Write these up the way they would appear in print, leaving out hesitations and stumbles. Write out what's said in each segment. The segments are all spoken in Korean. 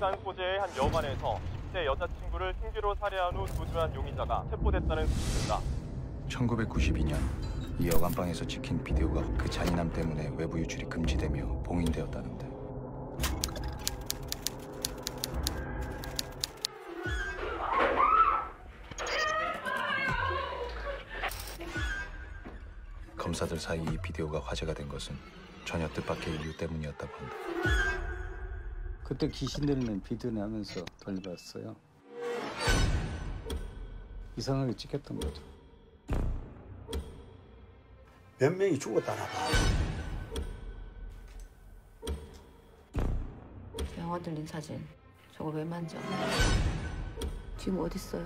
부산 소재의 한 여관에서 20대 여자친구를 흉기로 살해한 후 도주한 용의자가 체포됐다는 소식입니다. 1992년 이 여관방에서 찍힌 비디오가 그 잔인함 때문에 외부 유출이 금지되며 봉인되었다는데. 검사들 사이 이 비디오가 화제가 된 것은 전혀 뜻밖의 이유 때문이었다고 한다. 그때 귀신 들리는 비디오 내면서 돌려봤어요. 이상하게 찍혔던 거죠. 몇 명이 죽었다나 봐. 영화 들린 사진 저거 왜 만져? 지금 어딨어요?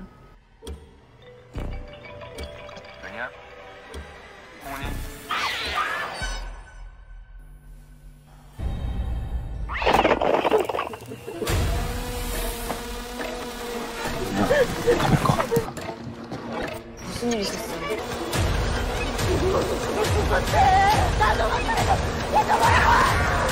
왜냐? 어머니? 카메라 꺼. 무슨 일 있었어요? 나도 못 살아. 얘도 뭐라고?